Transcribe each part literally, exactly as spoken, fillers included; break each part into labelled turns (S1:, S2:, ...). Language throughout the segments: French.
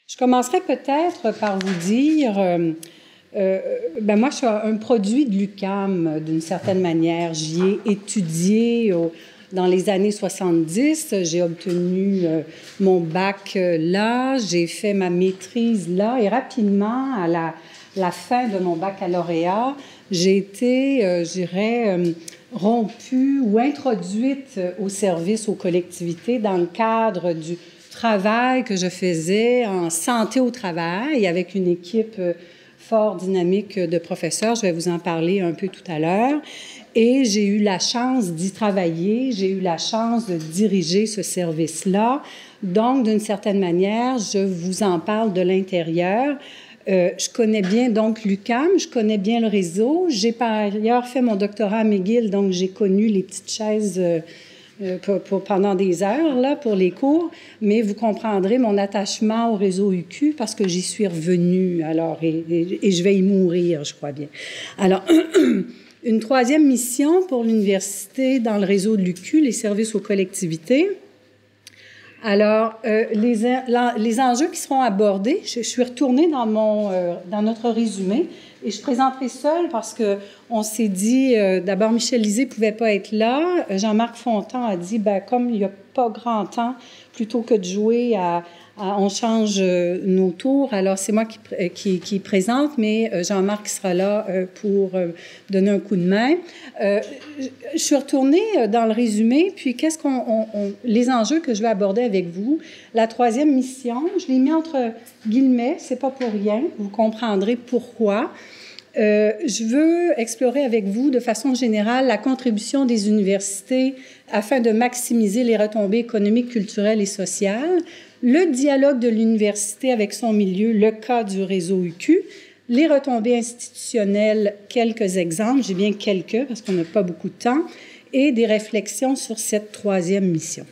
S1: Je commencerai peut-être par vous dire, euh, euh, ben moi, je suis un produit de l'U Q A M d'une certaine manière. J'y ai étudié au, dans les années soixante-dix. J'ai obtenu euh, mon bac euh, là, j'ai fait ma maîtrise là, et rapidement, à la, la fin de mon baccalauréat, j'ai été, euh, je dirais, euh, rompue ou introduite au service aux collectivités dans le cadre du travail que je faisais en santé au travail avec une équipe fort dynamique de professeurs. Je vais vous en parler un peu tout à l'heure. Et j'ai eu la chance d'y travailler, j'ai eu la chance de diriger ce service-là. Donc, d'une certaine manière, je vous en parle de l'intérieur. Euh, je connais bien donc l'U Q A M, je connais bien le réseau. J'ai par ailleurs fait mon doctorat à McGill, donc j'ai connu les petites chaises euh, Pour, pour, pendant des heures là, pour les cours, mais vous comprendrez mon attachement au réseau U Q parce que j'y suis revenue, alors, et, et, et je vais y mourir, je crois bien. Alors, une troisième mission pour l'université dans le réseau de l'U Q, les services aux collectivités. Alors, euh, les, la, les enjeux qui seront abordés, je, je suis retournée dans, mon, euh, dans notre résumé et je présenterai seule parce qu'on s'est dit, euh, d'abord, Michel Lisée ne pouvait pas être là. Jean-Marc Fontan a dit, ben, comme il n'y a pas grand temps, plutôt que de jouer à, à on change euh, nos tours, alors c'est moi qui, qui, qui présente, mais euh, Jean-Marc sera là euh, pour euh, donner un coup de main. Euh, je suis retournée dans le résumé, puis qu'est-ce qu'on, on, on, les enjeux que je vais aborder avec vous. La troisième mission, je l'ai mis entre guillemets, c'est pas pour rien, vous comprendrez pourquoi. Euh, je veux explorer avec vous de façon générale la contribution des universités afin de maximiser les retombées économiques, culturelles et sociales, le dialogue de l'université avec son milieu, le cas du réseau U Q, les retombées institutionnelles, quelques exemples, j'ai bien quelques parce qu'on n'a pas beaucoup de temps, et des réflexions sur cette troisième mission.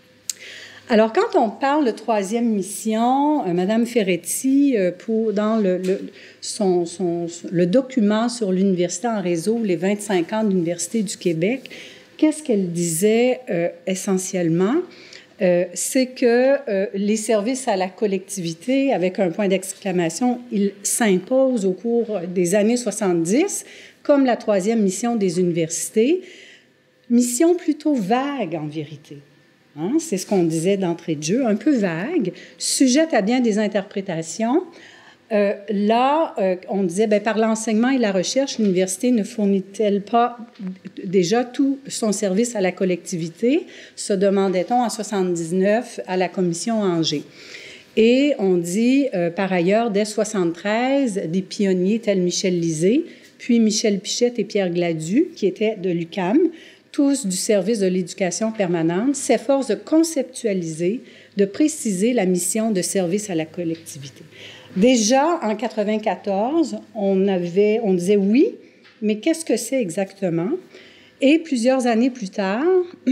S1: Alors, quand on parle de troisième mission, euh, Mme Ferretti, euh, pour, dans le, le, son, son, le document sur l'université en réseau, les vingt-cinq ans de l'Université du Québec, qu'est-ce qu'elle disait euh, essentiellement? Euh, c'est que euh, les services à la collectivité, avec un point d'exclamation, ils s'imposent au cours des années soixante-dix, comme la troisième mission des universités. Mission plutôt vague, en vérité. Hein? C'est ce qu'on disait d'entrée de jeu, un peu vague, sujette à bien des interprétations. Euh, là, euh, on disait, bien, par l'enseignement et la recherche, l'université ne fournit-elle pas déjà tout son service à la collectivité, se demandait-on en soixante-dix-neuf à la commission Angers. Et on dit, euh, par ailleurs, dès soixante-treize, des pionniers tels Michel Lisée, puis Michel Pichette et Pierre Gladu, qui étaient de l'U Q A M, tous du service de l'éducation permanente, s'efforcent de conceptualiser, de préciser la mission de service à la collectivité. Déjà, en quatre-vingt-quatorze, on, avait, on disait oui, mais qu'est-ce que c'est exactement? Et plusieurs années plus tard,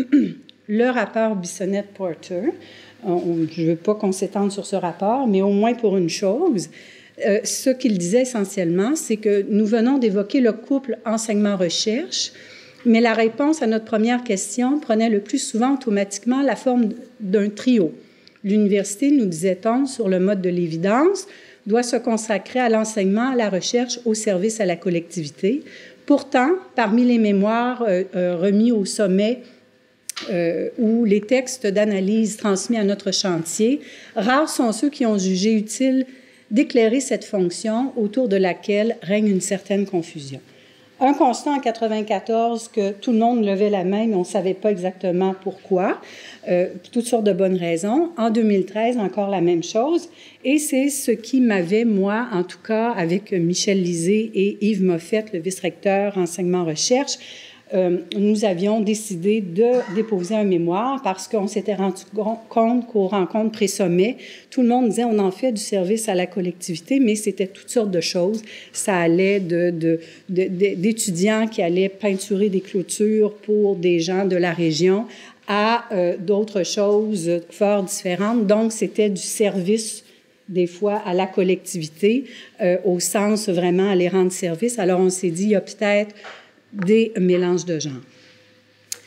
S1: le rapport Bissonnette-Porter, on, je ne veux pas qu'on s'étende sur ce rapport, mais au moins pour une chose, euh, ce qu'il disait essentiellement, c'est que nous venons d'évoquer le couple enseignement-recherche, mais la réponse à notre première question prenait le plus souvent automatiquement la forme d'un trio. L'université, nous disait-on, sur le mode de l'évidence, doit se consacrer à l'enseignement, à la recherche, au service à la collectivité. Pourtant, parmi les mémoires euh, euh, remis au sommet euh, ou les textes d'analyse transmis à notre chantier, rares sont ceux qui ont jugé utile d'éclairer cette fonction autour de laquelle règne une certaine confusion. Un constat en quatre-vingt-quatorze que tout le monde levait la main, mais on ne savait pas exactement pourquoi, euh, toutes sortes de bonnes raisons. En deux mille treize, encore la même chose. Et c'est ce qui m'avait, moi, en tout cas, avec Michel Lisée et Yves Moffett, le vice-recteur enseignement-recherche, euh, nous avions décidé de déposer un mémoire parce qu'on s'était rendu compte qu'aux rencontres pré-sommet, tout le monde disait on en fait du service à la collectivité, mais c'était toutes sortes de choses. Ça allait de, de, de, de, d'étudiants qui allaient peinturer des clôtures pour des gens de la région à euh, d'autres choses fort différentes. Donc, c'était du service des fois à la collectivité, euh, au sens vraiment aller rendre service. Alors, on s'est dit, il y a peut-être des mélanges de genres.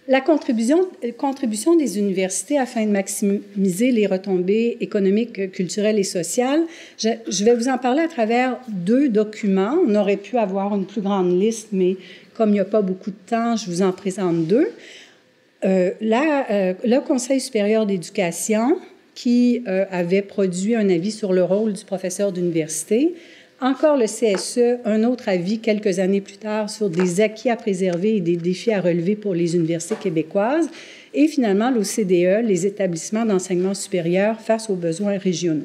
S1: La contribution, contribution des universités afin de maximiser les retombées économiques, culturelles et sociales, je, je vais vous en parler à travers deux documents. On aurait pu avoir une plus grande liste, mais comme il n'y a pas beaucoup de temps, je vous en présente deux. Euh, la, euh, le Conseil supérieur d'éducation, qui euh, avait produit un avis sur le rôle du professeur d'université. Encore le C S E, un autre avis quelques années plus tard sur des acquis à préserver et des défis à relever pour les universités québécoises. Et finalement, l'O C D E, les établissements d'enseignement supérieur face aux besoins régionaux.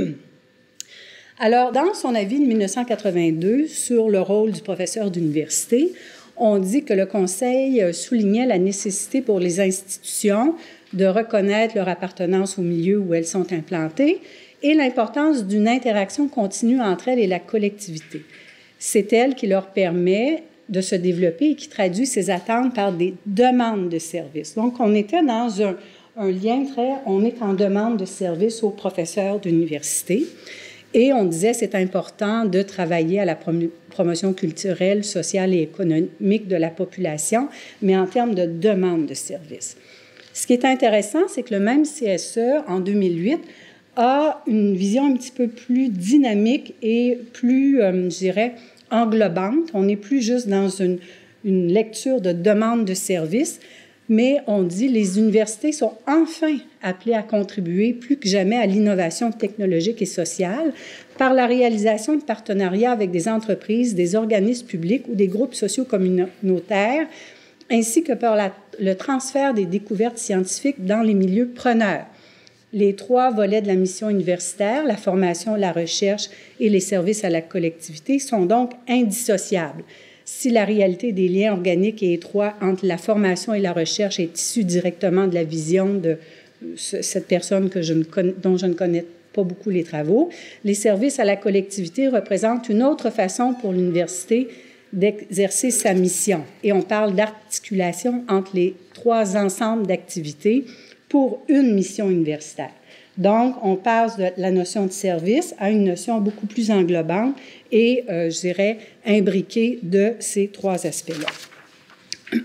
S1: Alors, dans son avis de mille neuf cent quatre-vingt-deux sur le rôle du professeur d'université, on dit que le Conseil soulignait la nécessité pour les institutions de reconnaître leur appartenance au milieu où elles sont implantées et l'importance d'une interaction continue entre elles et la collectivité. C'est elle qui leur permet de se développer et qui traduit ces attentes par des demandes de services. Donc, on était dans un, un lien très... On est en demande de services aux professeurs d'université. Et on disait c'est important de travailler à la prom- promotion culturelle, sociale et économique de la population, mais en termes de demande de services. Ce qui est intéressant, c'est que le même C S E, en deux mille huit, a une vision un petit peu plus dynamique et plus, euh, je dirais, englobante. On n'est plus juste dans une, une lecture de demande de services, mais on dit les universités sont enfin appelées à contribuer plus que jamais à l'innovation technologique et sociale par la réalisation de partenariats avec des entreprises, des organismes publics ou des groupes sociaux communautaires, ainsi que par la, le transfert des découvertes scientifiques dans les milieux preneurs. Les trois volets de la mission universitaire, la formation, la recherche et les services à la collectivité, sont donc indissociables. Si la réalité des liens organiques et étroits entre la formation et la recherche est issue directement de la vision de cette personne que je ne connais, dont je ne connais pas beaucoup les travaux, les services à la collectivité représentent une autre façon pour l'université d'exercer sa mission. Et on parle d'articulation entre les trois ensembles d'activités pour une mission universitaire. Donc, on passe de la notion de service à une notion beaucoup plus englobante et, euh, je dirais, imbriquée de ces trois aspects-là.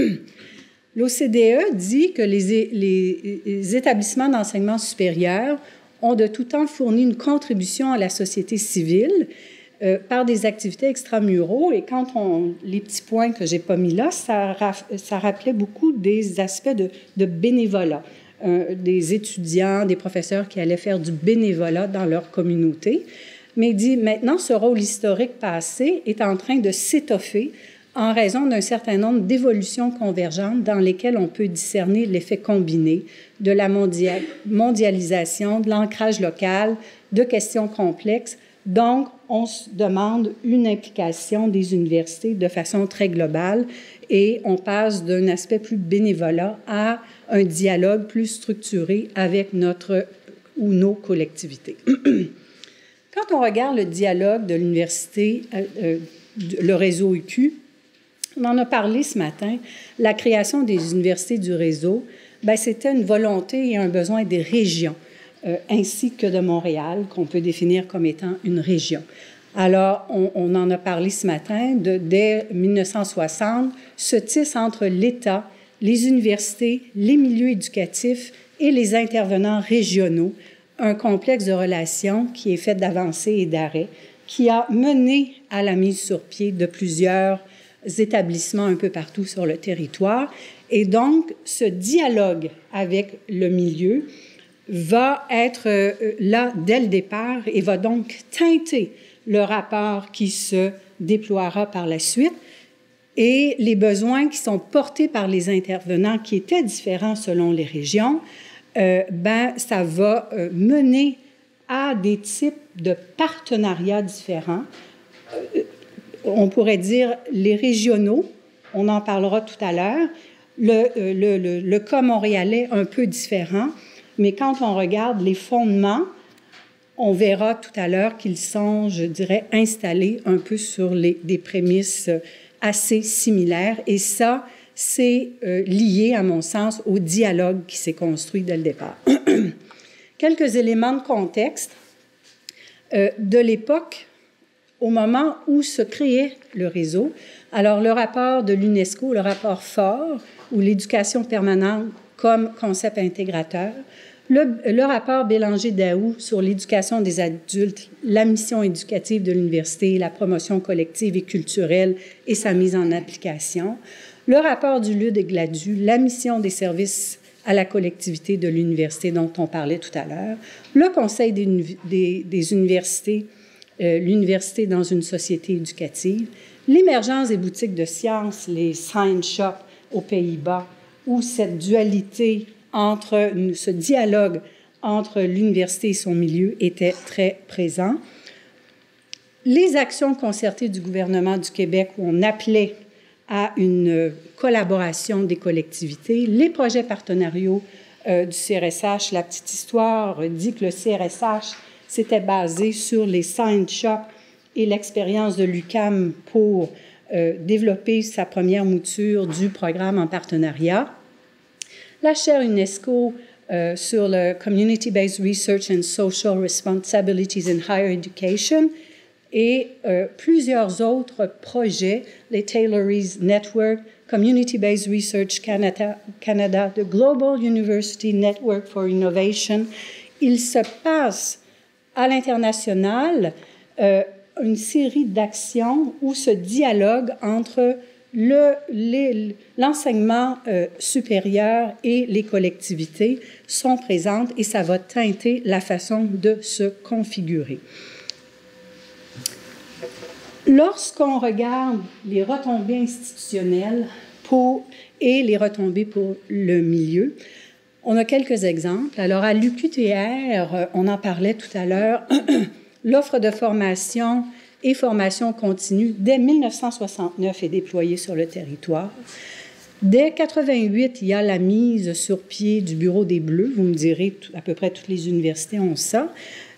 S1: L'O C D E dit que les, les, les établissements d'enseignement supérieur ont de tout temps fourni une contribution à la société civile euh, par des activités extramuraux. Et quand on, les petits points que je n'ai pas mis là, ça, ça rappelait beaucoup des aspects de, de bénévolat. Euh, des étudiants, des professeurs qui allaient faire du bénévolat dans leur communauté. Mais il dit, maintenant, ce rôle historique passé est en train de s'étoffer en raison d'un certain nombre d'évolutions convergentes dans lesquelles on peut discerner l'effet combiné de la mondial- mondialisation, de l'ancrage local, de questions complexes. Donc, on se demande une implication des universités de façon très globale et on passe d'un aspect plus bénévolat à un dialogue plus structuré avec notre ou nos collectivités. Quand on regarde le dialogue de l'université, euh, euh, le réseau U Q, on en a parlé ce matin, la création des universités du réseau, bien, c'était une volonté et un besoin des régions, euh, ainsi que de Montréal, qu'on peut définir comme étant une région. Alors, on, on en a parlé ce matin, de, dès mille neuf cent soixante, se tisse entre l'État, les universités, les milieux éducatifs et les intervenants régionaux un complexe de relations qui est fait d'avancées et d'arrêts, qui a mené à la mise sur pied de plusieurs établissements un peu partout sur le territoire. Et donc, ce dialogue avec le milieu va être euh, là dès le départ et va donc teinter le rapport qui se déploiera par la suite et les besoins qui sont portés par les intervenants qui étaient différents selon les régions, euh, ben, ça va euh, mener à des types de partenariats différents. Euh, on pourrait dire les régionaux, on en parlera tout à l'heure, le, le, le, le cas montréalais un peu différent, mais quand on regarde les fondements, on verra tout à l'heure qu'ils sont, je dirais, installés un peu sur les, des prémices assez similaires. Et ça, c'est euh, lié, à mon sens, au dialogue qui s'est construit dès le départ. Quelques éléments de contexte. Euh, de l'époque, au moment où se créait le réseau, alors le rapport de l'UNESCO, le rapport Faure, ou l'éducation permanente comme concept intégrateur. Le, le rapport Bélanger-Daou sur l'éducation des adultes, la mission éducative de l'université, la promotion collective et culturelle et sa mise en application. Le rapport du Lude et Gladu, la mission des services à la collectivité de l'université dont on parlait tout à l'heure. Le Conseil des, des, des universités, euh, l'université dans une société éducative. L'émergence des boutiques de sciences, les science shops aux Pays-Bas, où cette dualité entre ce dialogue entre l'université et son milieu était très présent. Les actions concertées du gouvernement du Québec où on appelait à une collaboration des collectivités, les projets partenariaux euh, du C R S H. La petite histoire dit que le C R S H s'était basé sur les science shops et l'expérience de l'U Q A M pour euh, développer sa première mouture du programme en partenariat. La chaire UNESCO euh, sur le Community-Based Research and Social Responsibilities in Higher Education et euh, plusieurs autres projets, les Taylories Network, Community-Based Research Canada, Canada, the Global University Network for Innovation. Il se passe à l'international euh, une série d'actions où ce dialogue entre Le, les, l'enseignement euh, supérieur et les collectivités sont présentes et ça va teinter la façon de se configurer. Lorsqu'on regarde les retombées institutionnelles pour, et les retombées pour le milieu, on a quelques exemples. Alors, à l'U Q T R, on en parlait tout à l'heure, l'offre de formation et formation continue, dès mille neuf cent soixante-neuf, est déployée sur le territoire. Dès quatre-vingt-huit, il y a la mise sur pied du Bureau des Bleus. Vous me direz, à peu près toutes les universités ont ça.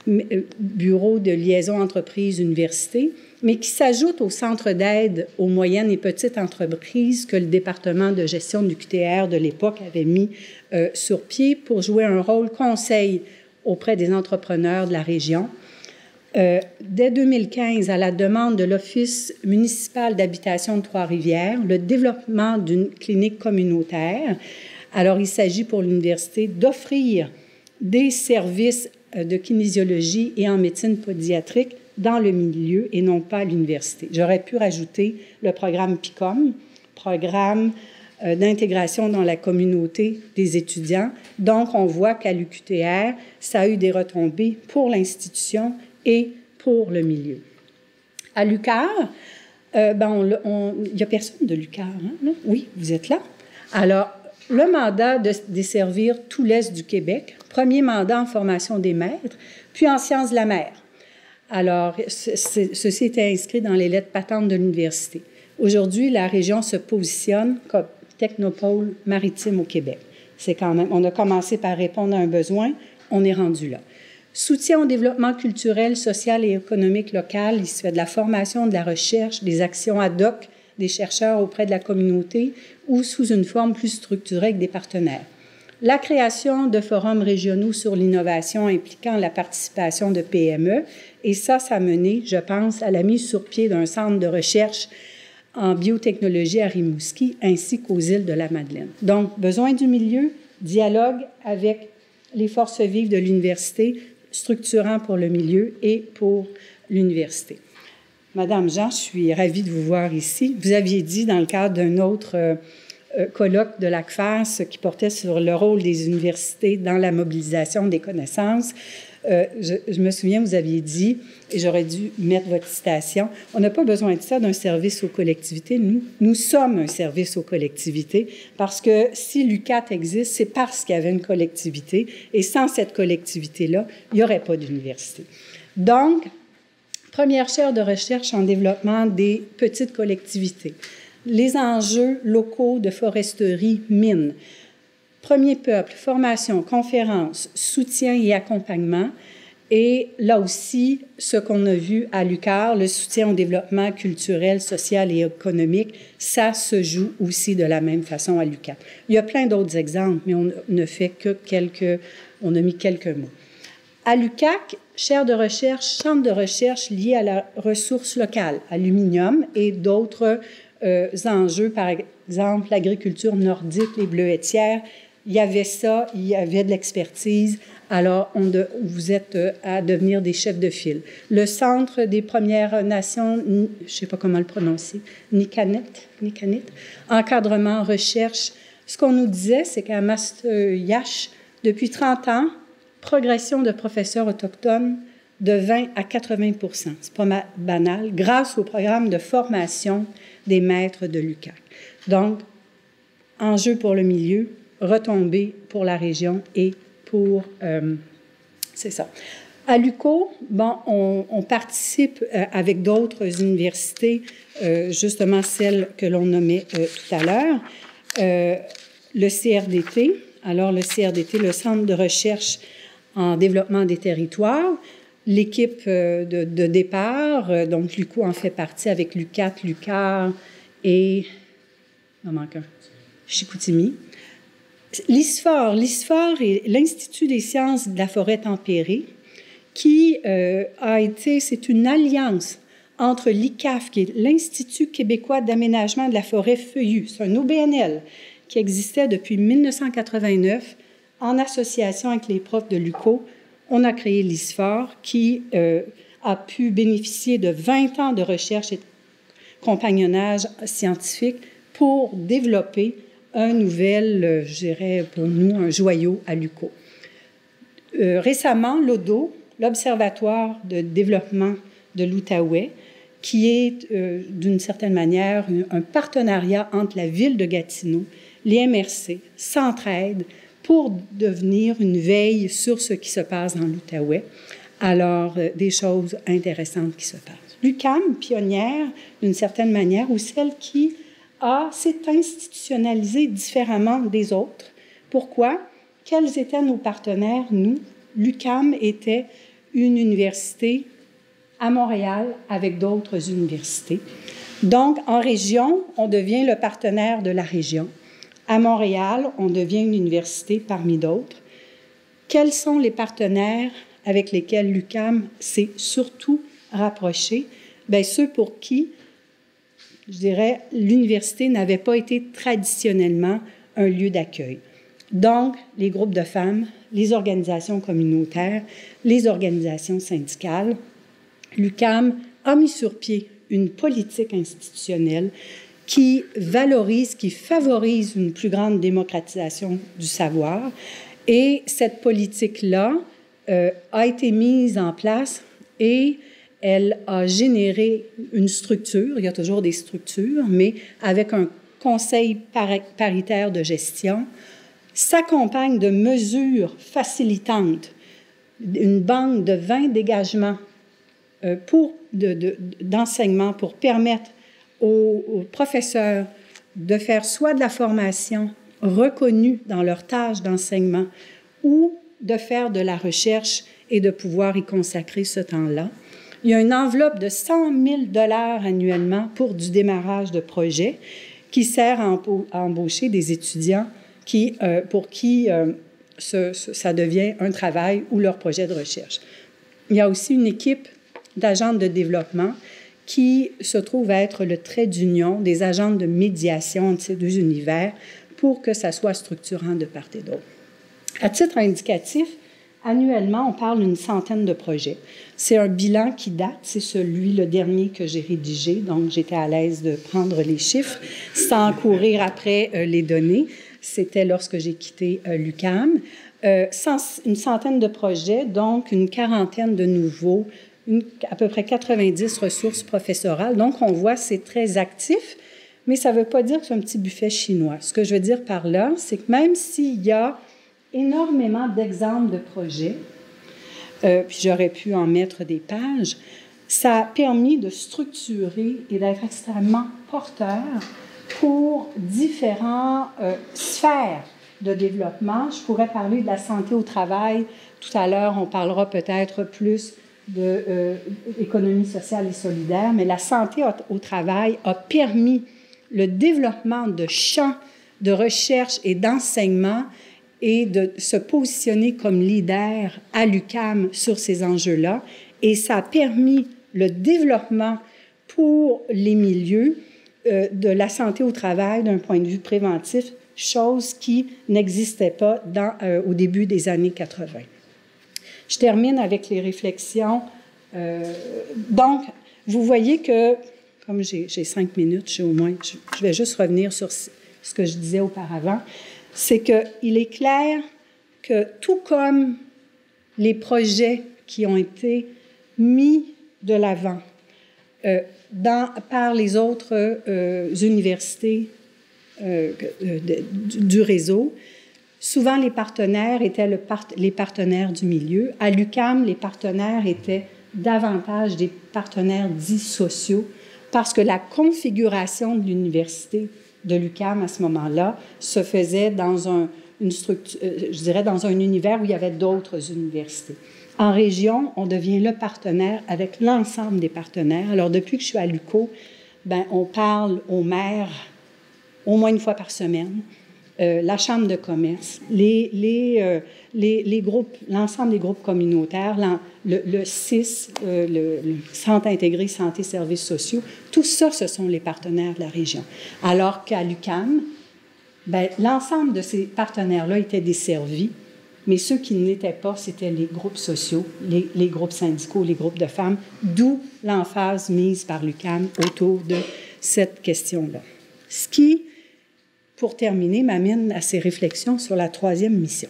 S1: Bureau de liaison entreprise-université, mais qui s'ajoute au centre d'aide aux moyennes et petites entreprises que le département de gestion du Q T R de l'époque avait mis euh, sur pied pour jouer un rôle conseil auprès des entrepreneurs de la région. Euh, dès deux mille quinze, à la demande de l'Office municipal d'habitation de Trois-Rivières, le développement d'une clinique communautaire. Alors, il s'agit pour l'université d'offrir des services de kinésiologie et en médecine pédiatrique dans le milieu et non pas à l'université. J'aurais pu rajouter le programme P I C O M, programme euh, d'intégration dans la communauté des étudiants. Donc, on voit qu'à l'U Q T R, ça a eu des retombées pour l'institution et pour le milieu. À l'U Q A R, euh, ben il n'y a personne de l'U Q A R, hein? Oui, vous êtes là. Alors, le mandat de desservir tout l'Est du Québec, premier mandat en formation des maîtres, puis en sciences de la mer. Alors, ceci était inscrit dans les lettres patentes de l'université. Aujourd'hui, la région se positionne comme technopôle maritime au Québec. C'est quand même, on a commencé par répondre à un besoin, on est rendu là. Soutien au développement culturel, social et économique local. Il se fait de la formation, de la recherche, des actions ad hoc des chercheurs auprès de la communauté ou sous une forme plus structurée avec des partenaires. La création de forums régionaux sur l'innovation impliquant la participation de P M E. Et ça, ça a mené, je pense, à la mise sur pied d'un centre de recherche en biotechnologie à Rimouski ainsi qu'aux îles de la Madeleine. Donc, besoin du milieu, dialogue avec les forces vives de l'université, structurant pour le milieu et pour l'université. Madame Jean, je suis ravie de vous voir ici. Vous aviez dit, dans le cadre d'un autre euh, euh, colloque de l'A C F A S qui portait sur le rôle des universités dans la mobilisation des connaissances, euh, je, je me souviens, vous aviez dit, et j'aurais dû mettre votre citation, on n'a pas besoin de ça d'un service aux collectivités. Nous, nous sommes un service aux collectivités parce que si l'U Q A T existe, c'est parce qu'il y avait une collectivité et sans cette collectivité-là, il n'y aurait pas d'université. Donc, première chaire de recherche en développement des petites collectivités. Les enjeux locaux de foresterie, mines. Premier peuple, formation, conférences, soutien et accompagnement. Et là aussi, ce qu'on a vu à l'U Q A R, le soutien au développement culturel, social et économique, ça se joue aussi de la même façon à l'U Q A R. Il y a plein d'autres exemples, mais on ne fait que quelques, on a mis quelques mots. À l'U Q A C, chaire de recherche, centre de recherche lié à la ressource locale, aluminium et d'autres euh, enjeux, par exemple l'agriculture nordique, les bleuetières. Il y avait ça, il y avait de l'expertise. Alors, on de, vous êtes à devenir des chefs de file. Le Centre des Premières Nations, je ne sais pas comment le prononcer, Nicanet, Nicanet, encadrement, recherche. Ce qu'on nous disait, c'est qu'à Mastoyache, depuis trente ans, progression de professeurs autochtones de vingt à quatre-vingts pour cent. C'est pas banal, grâce au programme de formation des maîtres de l'U Q A C. Donc, enjeu pour le milieu, retombées pour la région et pour... Euh, c'est ça. À l'U Q O, bon, on, on participe euh, avec d'autres universités, euh, justement celles que l'on nommait euh, tout à l'heure, euh, le C R D T. Alors, le C R D T, le Centre de recherche en développement des territoires, l'équipe euh, de, de départ, euh, donc l'U Q O en fait partie avec l'U Q A T, l'U Q A R et... il en manque un. Chicoutimi. L'I S F O R, l'I S F O R est l'Institut des sciences de la forêt tempérée, qui euh, a été, c'est une alliance entre l'I C A F, qui est l'Institut québécois d'aménagement de la forêt feuillue, c'est un O B N L qui existait depuis mille neuf cent quatre-vingt-neuf, en association avec les profs de l'U Q O. On a créé l'I S F O R, qui euh, a pu bénéficier de vingt ans de recherche et de compagnonnage scientifique pour développer un nouvel, je dirais pour nous, un joyau à l'U Q O. Euh, récemment, l'O D O, l'Observatoire de développement de l'Outaouais, qui est euh, d'une certaine manière un partenariat entre la ville de Gatineau, les M R C, s'entraident pour devenir une veille sur ce qui se passe dans l'Outaouais. Alors, euh, des choses intéressantes qui se passent. L'U Q A M, pionnière d'une certaine manière, ou celle qui a, s'est institutionnalisée différemment des autres. Pourquoi? Quels étaient nos partenaires, nous? L'U Q A M était une université à Montréal avec d'autres universités. Donc, en région, on devient le partenaire de la région. À Montréal, on devient une université parmi d'autres. Quels sont les partenaires avec lesquels l'U Q A M s'est surtout rapproché? Bien, ceux pour qui, je dirais, l'université n'avait pas été traditionnellement un lieu d'accueil. Donc, les groupes de femmes, les organisations communautaires, les organisations syndicales, l'U Q A M a mis sur pied une politique institutionnelle qui valorise, qui favorise une plus grande démocratisation du savoir. Et cette politique-là euh, a été mise en place et elle a généré une structure, il y a toujours des structures, mais avec un conseil paritaire de gestion, s'accompagne de mesures facilitantes, une banque de vingt dégagements euh, pour, de, de, d'enseignement pour permettre aux, aux professeurs de faire soit de la formation reconnue dans leur tâche d'enseignement ou de faire de la recherche et de pouvoir y consacrer ce temps-là. Il y a une enveloppe de cent mille dollars annuellement pour du démarrage de projet qui sert à, à embaucher des étudiants qui, euh, pour qui euh, ce, ce, ça devient un travail ou leur projet de recherche. Il y a aussi une équipe d'agents de développement qui se trouve être le trait d'union des agents de médiation entre ces deux univers pour que ça soit structurant de part et d'autre. À titre indicatif, annuellement, on parle d'une centaine de projets. C'est un bilan qui date, c'est celui, le dernier que j'ai rédigé, donc j'étais à l'aise de prendre les chiffres sans courir après euh, les données. C'était lorsque j'ai quitté euh, l'U Q A M. Euh, cent, une centaine de projets, donc une quarantaine de nouveaux, une, à peu près quatre-vingt-dix ressources professorales. Donc, on voit, c'est très actif, mais ça ne veut pas dire que c'est un petit buffet chinois. Ce que je veux dire par là, c'est que même s'il y a énormément d'exemples de projets, euh, puis j'aurais pu en mettre des pages, ça a permis de structurer et d'être extrêmement porteur pour différentes euh, sphères de développement. Je pourrais parler de la santé au travail. Tout à l'heure, on parlera peut-être plus d'économie euh, sociale et solidaire, mais la santé au travail a permis le développement de champs de recherche et d'enseignement et de se positionner comme leader à l'U Q A M sur ces enjeux-là. Et ça a permis le développement pour les milieux euh, de la santé au travail d'un point de vue préventif, chose qui n'existait pas dans, euh, au début des années quatre-vingt. Je termine avec les réflexions. Euh, donc, vous voyez que, comme j'ai cinq minutes, j'ai au moins, je, je vais juste revenir sur ce que je disais auparavant, c'est qu'il est clair que tout comme les projets qui ont été mis de l'avant euh, dans, par les autres euh, universités euh, de, du, du réseau, souvent les partenaires étaient le part, les partenaires du milieu. À l'U Q A M, les partenaires étaient davantage des partenaires dits sociaux parce que la configuration de l'université de l'U Q A M à ce moment-là se faisait dans un, une structure, je dirais dans un univers où il y avait d'autres universités. En région, on devient le partenaire avec l'ensemble des partenaires. Alors, depuis que je suis à l'U Q O, ben, on parle aux maires au moins une fois par semaine, euh, la Chambre de commerce, les, les, euh, les, les groupes, l'ensemble des groupes communautaires, le, le C I S, euh, le, le Centre intégré santé services sociaux, tout ça, ce sont les partenaires de la région. Alors qu'à l'U Q A M, ben, l'ensemble de ces partenaires-là étaient desservis, mais ceux qui ne l'étaient pas, c'était les groupes sociaux, les, les groupes syndicaux, les groupes de femmes, d'où l'emphase mise par l'U Q A M autour de cette question-là. Ce qui, pour terminer, m'amène à ces réflexions sur la troisième mission.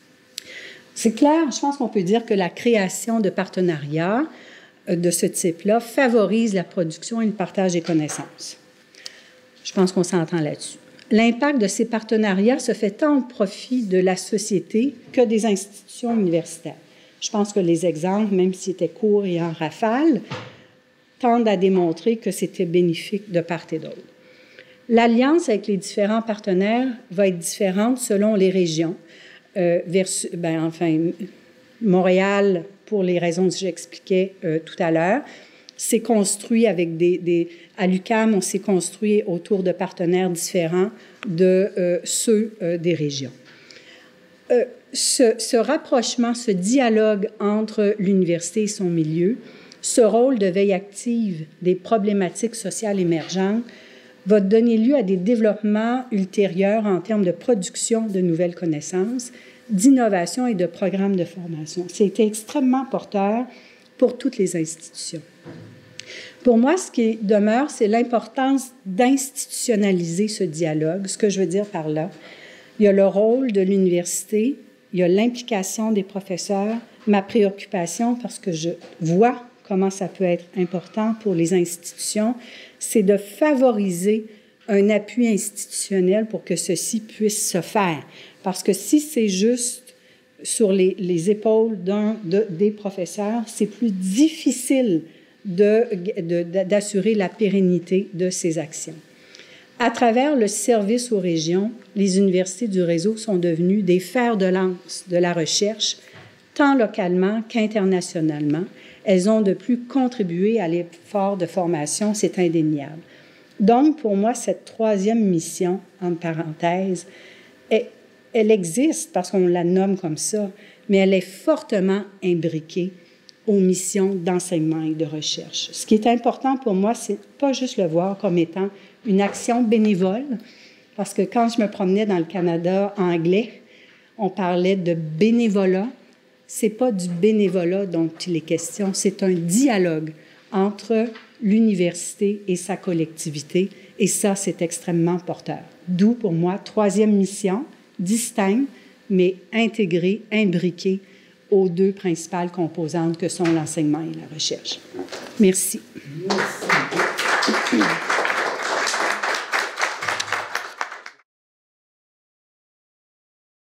S1: C'est clair, je pense qu'on peut dire que la création de partenariats de ce type-là favorise la production et le partage des connaissances. Je pense qu'on s'entend là-dessus. L'impact de ces partenariats se fait tant au profit de la société que des institutions universitaires. Je pense que les exemples, même s'ils étaient courts et en rafale, tendent à démontrer que c'était bénéfique de part et d'autre. L'alliance avec les différents partenaires va être différente selon les régions. Euh, versus, ben, enfin, Montréal, pour les raisons que j'expliquais euh, tout à l'heure, s'est construit avec des, des... À l'U Q A M, on s'est construit autour de partenaires différents de euh, ceux euh, des régions. Euh, ce, ce rapprochement, ce dialogue entre l'université et son milieu, ce rôle de veille active des problématiques sociales émergentes va donner lieu à des développements ultérieurs en termes de production de nouvelles connaissances, d'innovation et de programmes de formation. C'était extrêmement porteur pour toutes les institutions. Pour moi, ce qui demeure, c'est l'importance d'institutionnaliser ce dialogue. Ce que je veux dire par là, il y a le rôle de l'université, il y a l'implication des professeurs, ma préoccupation, parce que je vois comment ça peut être important pour les institutions, c'est de favoriser un appui institutionnel pour que ceci puisse se faire. Parce que si c'est juste sur les, les épaules d'un de, des professeurs, c'est plus difficile de, de, d'assurer la pérennité de ces actions. À travers le service aux régions, les universités du réseau sont devenues des fers de lance de la recherche, tant localement qu'internationalement. Elles ont de plus contribué à l'effort de formation, c'est indéniable. Donc, pour moi, cette troisième mission, entre parenthèses, elle, elle existe parce qu'on la nomme comme ça, mais elle est fortement imbriquée aux missions d'enseignement et de recherche. Ce qui est important pour moi, c'est pas juste le voir comme étant une action bénévole, parce que quand je me promenais dans le Canada anglais, on parlait de bénévolat. C'est pas du bénévolat dont il est question, c'est un dialogue entre l'université et sa collectivité, et ça, c'est extrêmement porteur. D'où, pour moi, troisième mission, distincte, mais intégrée, imbriquée aux deux principales composantes que sont l'enseignement et la recherche. Merci. Merci.